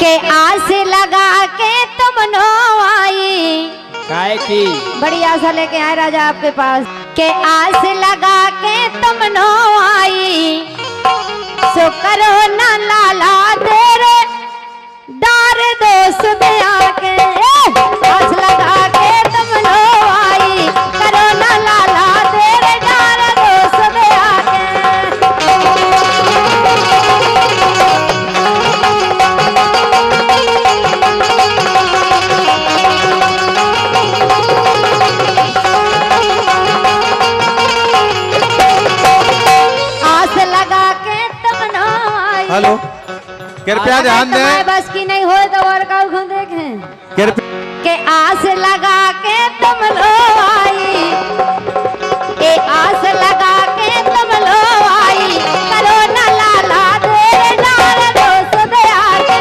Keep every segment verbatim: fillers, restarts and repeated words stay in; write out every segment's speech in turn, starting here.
के आस लगा के तुम नो आई। काय की बड़ी आशा लेके आए राजा आपके पास। के आस लगा के तुम नो आई, सो करो ना लाला तेरे डार दोस्त में आके। आस लगा के तुम नो आई, करो ना लाला तेरे डार दोस्त में आके। हेलो, कृपया ध्यान दें। बस की नहीं हो तो वर्कआउट खुद देखें। कृपया के आस लगा के तुम लो आई, के आस लगा के तुम लो आई, करो ना लाला तेरे डार दोस्त में आके।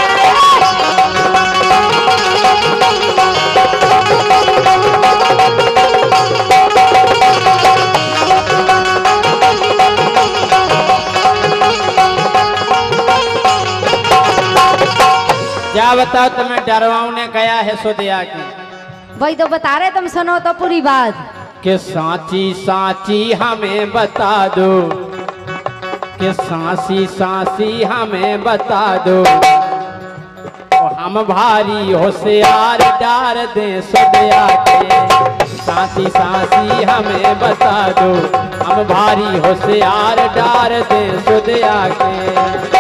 क्या बताओ तुम्हें डरवाऊ ने गया है सुदिया की। वही तो बता रहे, तुम सुनो तो पूरी बात। कि सांची सांची हमें बता दो, कि सांसी सांसी हमें बता दो, तो हम भारी होशियार डार दे सुदिया के। सांसी सांसी हमें बता दो, हम भारी होशियार डार दे सुदिया के।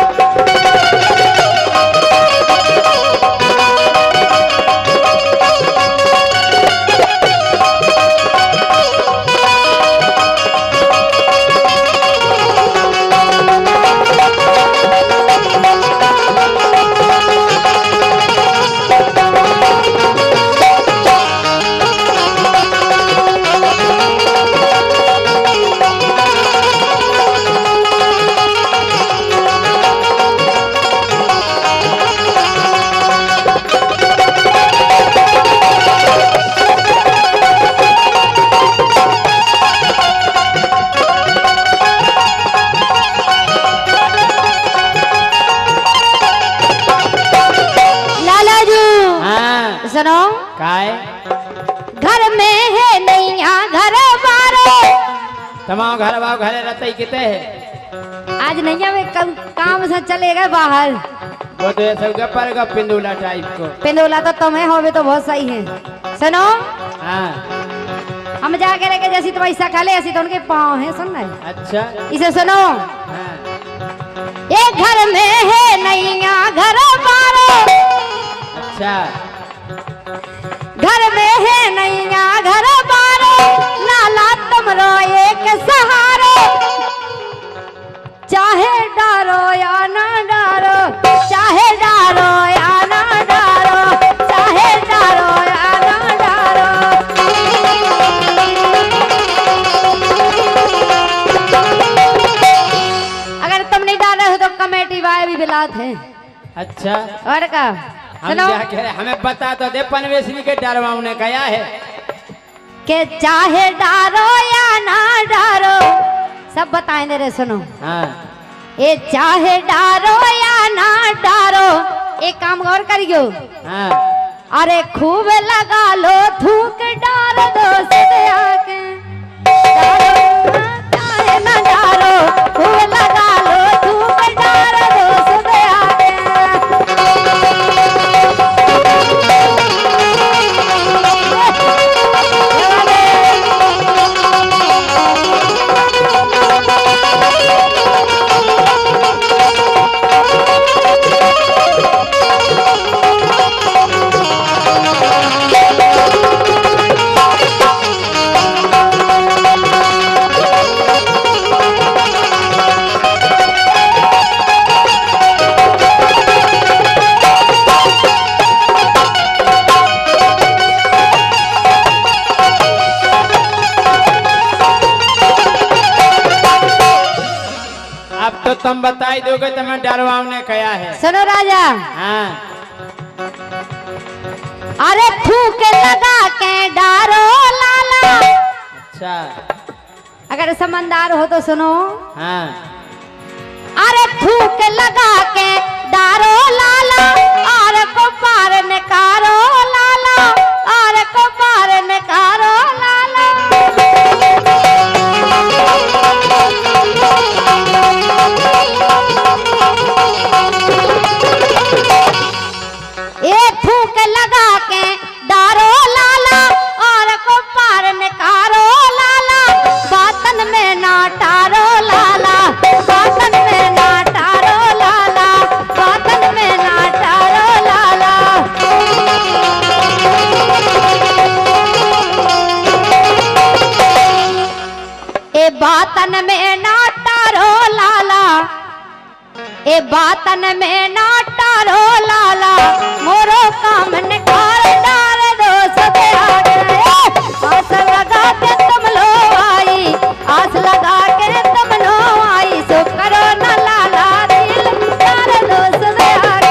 सुनो काय घर में है नैया घर बारो। तमाम घर बाव घरे रहते ही किते है। आज नैया में कम, काम से चलेगा बाहर। वो तो ये सब गपर का पिंडोला टाइप को। पिंडोला तो तुम्हें हो भी तो बहुत सही है। सुनो हाँ, हम जाके लेके जैसी तुम ऐसा खा ले ऐसी तो उनके पाँव है। सुन रहे अच्छा इसे सुनो। हाँ। ये घर में है नैया घर बारो। अच्छा घर में है नैया घर बारो, लाला तुमरो एक सहारो। चाहे डारो या ना डारो, चाहे डारो या ना डारो, चाहे डारो या ना डारो। अगर तुम नहीं डाले हो तो कमेटी वाले भी बिलात है। अच्छा और का हम क्या कह रहे, हमें बता तो दे। पनवेश्वरी के डरवाऊ ने कहा है कि चाहे डारो या ना डारो, सब बताएं दे रे। सुनो हाँ। ये चाहे डारो या ना डारो, एक काम और करियो। हाँ। अरे खूब लगा लो थूक डार दो से आके। डारो चाहे ना डारो, खूब लगा लो थूक डार दो से आके। तो तुम बताई दोगे तो मैं डरवाऊ ने कहा है। सुनो राजा। हाँ। अरे थूक लगा के डारो लाला। अच्छा अगर समझदार हो तो सुनो। हाँ। अरे थूक लगा के डारो लाला, और ए बातन में ना टारो लाला मोरो काम निखार डार दो सबे आगे आस लगा के तुम लो आई आस लगा के तुम लो आई सो करो ना लाला दिल डार दो सबे आगे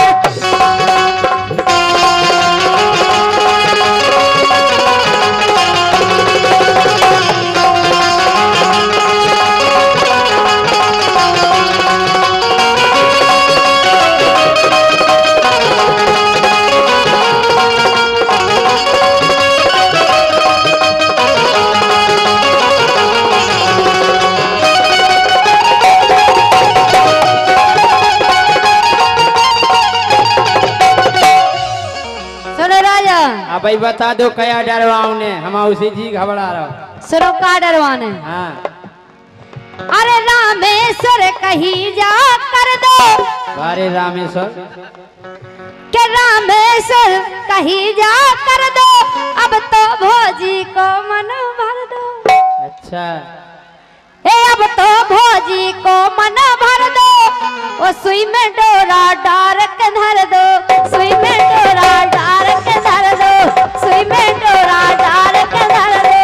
भाई बता दो क्या डरवाऊ ने हम उसी जी घबरा रहा सुनो का डरवाने हाँ अरे रामेश्वर कहीं जा कर दो अरे रामेश्वर के रामेश्वर कहीं जा कर दो अब तो भोजी को मन भर दो अच्छा ए अब तो भोजी को मन भर दो वो सुई में डोरा डार के धर दो सुई में डोरा डार के धर दो सुई में डोरा डार के धर दो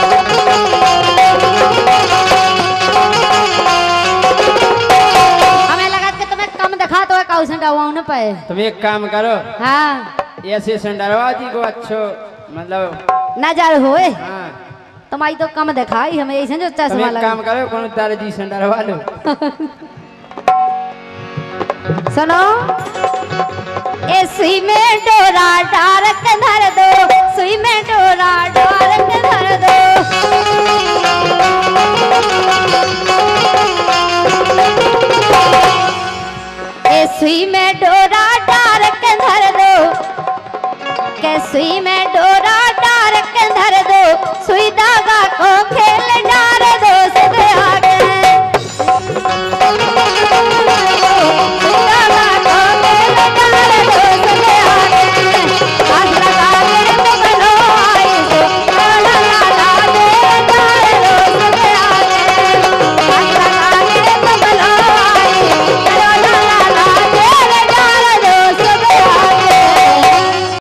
हमें लगा कि तुम्हें कम दिखा तो काउसन डरवाऊ न पाए तुम एक काम करो हाँ ऐसे संडरवा जी को अच्छो मतलब नजर होए हाँ तुम आई तो कम दिखाई हमें ऐसे जो तुम चश्मा एक लगा काम करो कौन तारे जी संडरवा लो सुनो ए सुई में डोरा डार के धर दो सुई में डोरा डार के धर दो ए सुई में डोरा डार के धर दो के सुई में